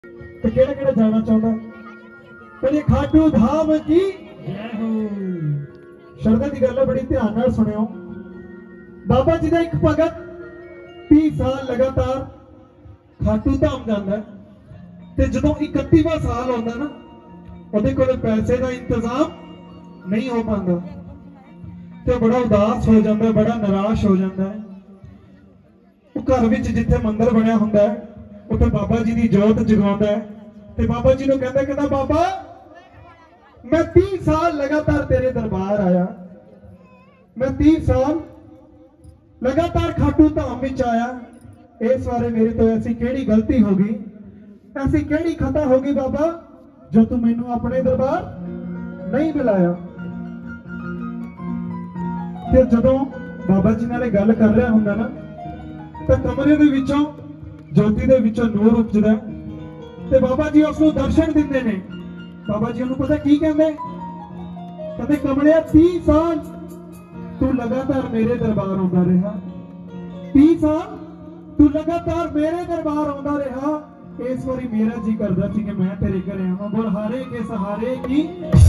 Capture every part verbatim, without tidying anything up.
तो केड़ा केड़ा जाना चाहता बोलिए खाटू धाम की जय हो। शरदा की गल बड़ी ध्यान नाल सुनियो। बाबा जी का एक भगत तीस साल लगातार खाटू धाम जाता है ते जदों इकतीवां साल आउंदा ना उहदे कोल पैसे का इंतजाम नहीं हो पाता ते बड़ा उदास हो जाता है, बड़ा निराश हो जाता है। वो घर विच जिथे मंदिर बनया हुंदा है उत्थे बाबा जी की जोत जगाउंदा है ते बाबा जी नूं कहंदा कहंदा बाबा मैं तीस साल लगातार तेरे दरबार आया, मैं तीस साल लगातार खाटू धाम विच आया, इस बारे मेरे तो ऐसी केड़ी गलती हो गई, ऐसी केड़ी खता हो गई बाबा जो तू मैनू अपने दरबार नहीं बुलाया। ते जदों बाबा जी नाल गल कर रहा हुंदा ना तो कमरे दे विचों ज्योति दे विचों नूर उपजदा ते बाबा जी उसनूं दर्शन दिंदे ने। बाबा जी उन्होंने पता की कहते कहते कमलिया तीस साल तू लगातार मेरे दरबार आउंदा रहा, तीस साल तू लगातार मेरे दरबार आउंदा रहा। इस बारी मेरा जी करदा सी कि मैं तेरे घरे आवां। बोल हारे के सहारे की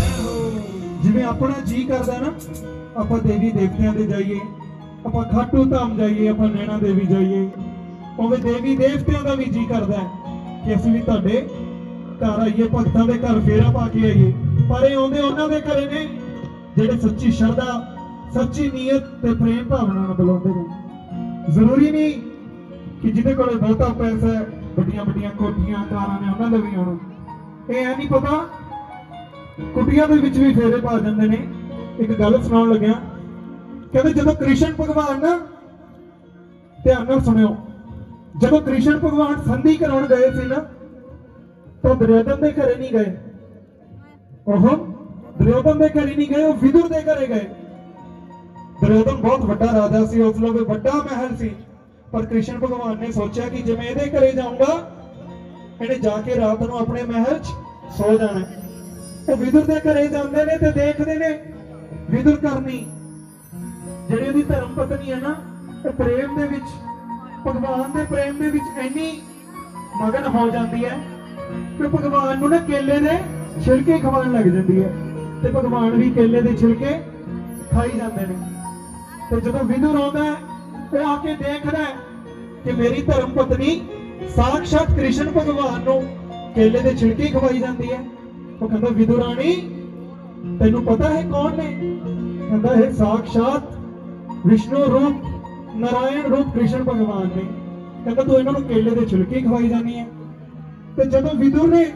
जिवें अपना जी करदा ना आपां देवी देवतियां दे जाइए, आपां खाटू धाम जाइए, आपां नैना देवी जाइए, उवें देवी देवतियां दा भी जी करदा है कि असीं भी तुहाडे घर आइए, भगतां दे घर फेरा पा के आइए। पर ये आउंदे उन्हां दे घरे ने जिहड़े सच्ची श्रद्धा, सच्ची नीयत ते प्रेम भावना नाल बुलाउंदे ने। जरूरी नहीं कि जिहदे कोल बहुता पैसा है, बड़ियां बड़ियां कोठियां कारां ने उन्हां दे भी आउणा। ये ऐ नहीं पता कुटियां दे विच भी फेरे पा जांदे ने। एक गल सुणाउण लग्या, कहंदे जदों कृष्ण भगवान ना, ध्यान नाल सुणियो, जदों कृष्ण भगवान संधि कराउण गए सी ना तो दुर्योधन के घरे नहीं गए, ओहो दुर्योधन के घरे नहीं गए, वो विदुर के घरे गए। दुर्योधन बहुत बड़ा राजा सी, उस लोग बड़ा महल सी, पर कृष्ण भगवान ने सोचा कि जे मैं इहदे घरे जाऊंगा इहने जाके रात को अपने महल च सो जाना। वो विदुर के घरे जाते ने ते देखते ने विदुर करनी जिहड़ी उहदी धर्म पत्नी है ना, वो प्रेम दे विच भगवान के प्रेम दे विच इन्नी मगन हो जाती है कि भगवान नूं ना केले दे छिलके खवाण लग जाती है ते भगवान भी केले दे छिलके खाई जाते हैं। तो जब विदुर आउंदा है वो आके देखदा है कि मेरी धर्म पत्नी साक्षात कृष्ण भगवान नूं केले दे छिलके खवाई जाती है। वो कहंदा विदुराणी तैनूं पता है कौन ने? कहंदा है साक्षात विष्णु रूप नारायण रूप कृष्ण भगवान ने। कहंदा तू इन्हां नूं केले दे छिलके खवाई जानी है। तो जब विदुर ने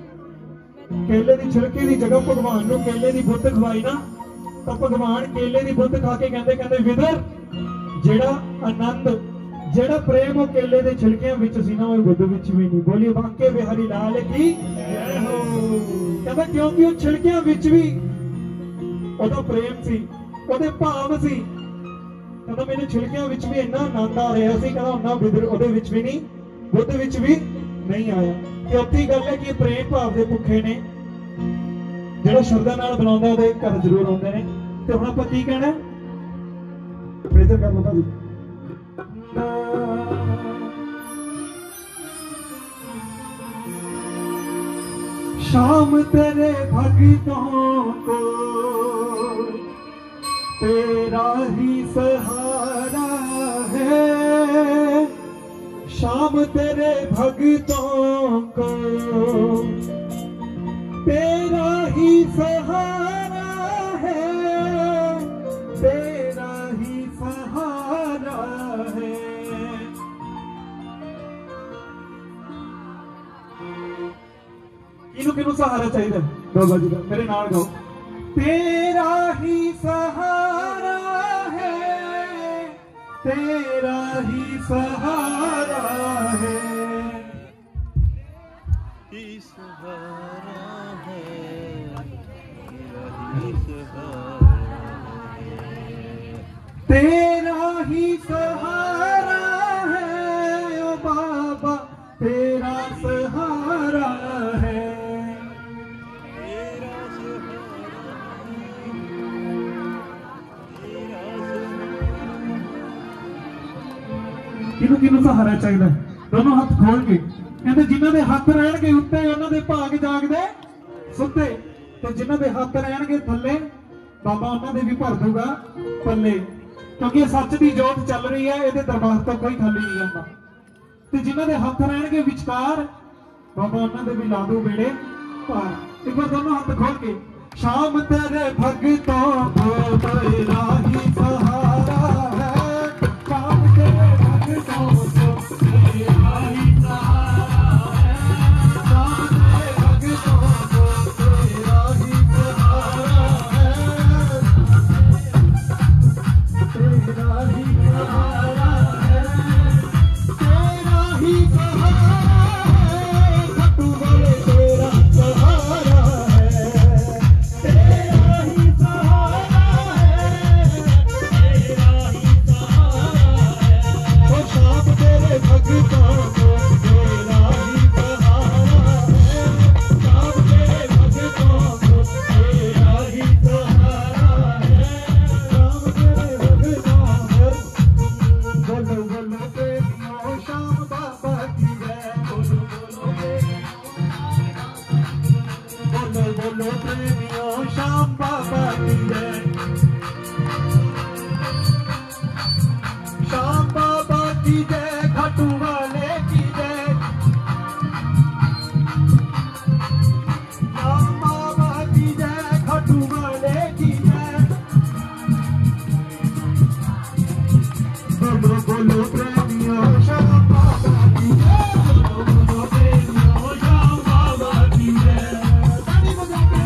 केले की छिलके की जगह भगवान को केले की बुत खवाई ना तो भगवान केले की बुत खा के कहते कहते विदुर जेड़ा आनंद जेड़ा प्रेम वो केले के छिलकियां विच सी ना वो बुद्ध विच भी नहीं। बोलिए बांके बिहारी लाल की जय हो। कहता क्योंकि वो छिलकियां विच भी ओदा प्रेम सी, ओदे भाव सी। कहता मेरे छिलकियां विच भी इन्ना आनंद आ रहा सी, कहता उन्ना विदुर ओदे विच भी नहीं, बुद्ध विच भी नहीं आया। चौथी गल है कि प्रेम भाव के भुखे ने, जो श्रद्धा नाल बुलाउंदा उहदे घर जरूर आउंदे ने। ते हुण आपां की कहना प्रेजर कर लगा जी। शाम तेरे भक्तों को तेरा ही सहारा है, शाम तेरे भक्तों को तेरा ही सहारा है, तेरा ही सहारा है। किनू किनू सहारा चाहिए बाबा जी का? मेरे नाल गाओ। तेरा ही सहारा है, तेरा ही सहारा है, सहारा है, तेरा ही सहारा है, ओ बाबा तेरा सहारा है। तेरा सहारा किनू किनू सहारा चाहिए? दोनों हाथ खोल के कहते जिन्हां दे हथ रहणगे उत्ते उन्हां दे भाग जागदे सुत्ते, ते जिन्हां दे हथ रहणगे थल्ले बाबा उन्हां दे भी भर दूगा पल्ले। क्योंकि सच की जोत चल रही है, ये दरबार तो कोई खाली नहीं जाता। ते जिन्हां दे हथ रहणगे विचकार बाबा उन्हां दे भी ला दो बेड़े पार। एक बार दोनों हाथ खोल के, शाम तेरे भगतों को तेरा ही सहारा है, शाम तेरे भगतों को तेरा ही सहारा है, शाम तेरे भगतों को तेरा ही सहारा है, तेरा ही सहारा है, तेरा ही सहारा है, खट्टू वाले तेरा सहारा है, तेरा ही सहारा है, तेरा ही सहारा है, ओ शाम तेरे भगतों को तेरा ही सहारा है, शाम तेरे भगतों को तेरा ही सहारा है, शाम तेरे भगतों को। बोलो बोलो प्रेमियों शाम बाबा की जय, बोलो बोलो बोलो बोलो प्रेमियों शाम बाबा की जय, शाम बाबा की जय, खाटू वाले की जय, शाम बाबा की जय, खाटू वाले की जय। बोलो बोलो प्रेमियों शाम बाबा की जय, बोलो बोलो प्रेमियों शाम बाबा की जय। ताली बजा के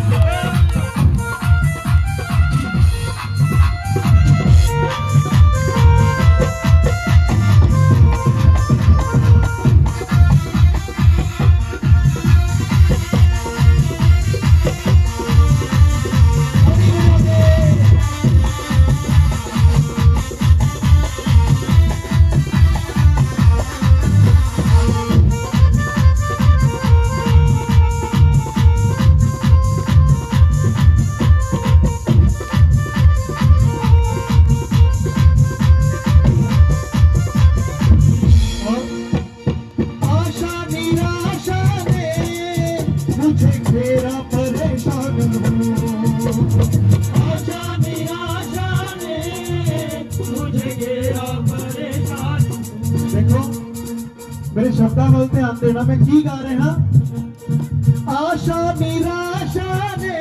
आशा निराशा ने मुझे घेरा परेशान हूँ, आशा निराशा ने मुझे घेरा परेशान हूँ। देखो मेरे शब्दां वल ध्यान देना, मैं की गा रहा। आशा निराशा ने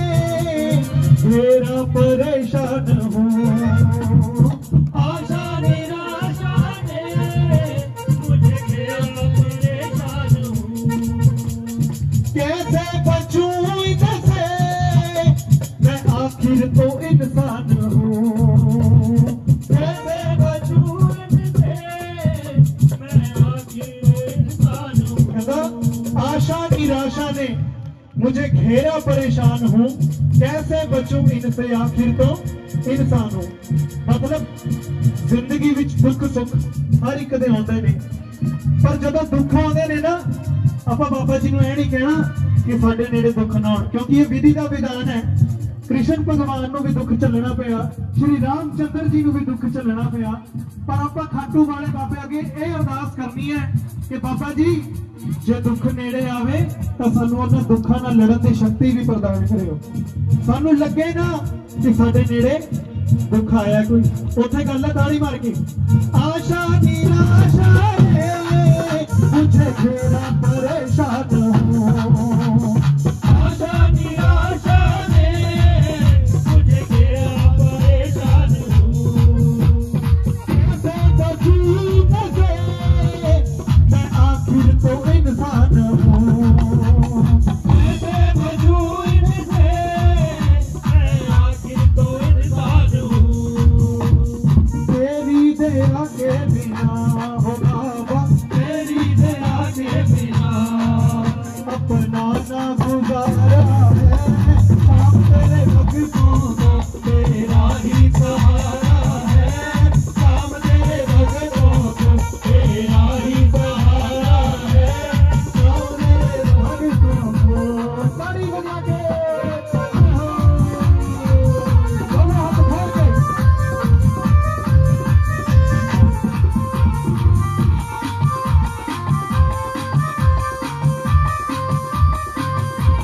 घेरा परेशान हूँ, आशा निराशा ने मुझे घेरा परेशान हूँ। कैसे बचूं इनसे मैं आखिर तो इंसान हूँ, कैसे बचूं इनसे मैं आखिर तो इंसान हूँ। कहता आशा निराशा ने मुझे घेरा परेशान हूँ, कैसे बचूं इनसे आखिर तो इंसान हूँ। मतलब जिंदगी विच दुख सुख हर एक दे आउंदे ने, पर जदों दुख आउंदे ने ना आपां बाबा जी नूं इह नहीं कहना कि साडे नेड़े दुख ना आउण, क्योंकि ये विधि का विधान है। कृष्ण भगवान नूं भी दुख झल्लना पिया, श्री रामचंद्र जी नूं भी दुख झल्लना पिया, पर आपां खाटू वाले बाबे अगे ये अरदास करनी है कि बाबा जी जे दुख नेड़े आवे तो सानू उन्हां दुखां नाल लड़न दी शक्ति भी प्रदान करियो। सानू लगे ना कि साडे नेड़े दुख आया कोई, उथे गल है ताली मार के। आशा निराशा ने मुझे घेरा परेशान हूँ, आशा निराशा ने मुझे घेरा परेशान हूँ। कैसे बचूं इनसे मैं आखिर तो इंसान हूँ, कैसे बचूं इनसे मैं आखिर तो इंसान हूँ। तेरी दया के बिना हो बाबा, तेरी दया के बिना अपना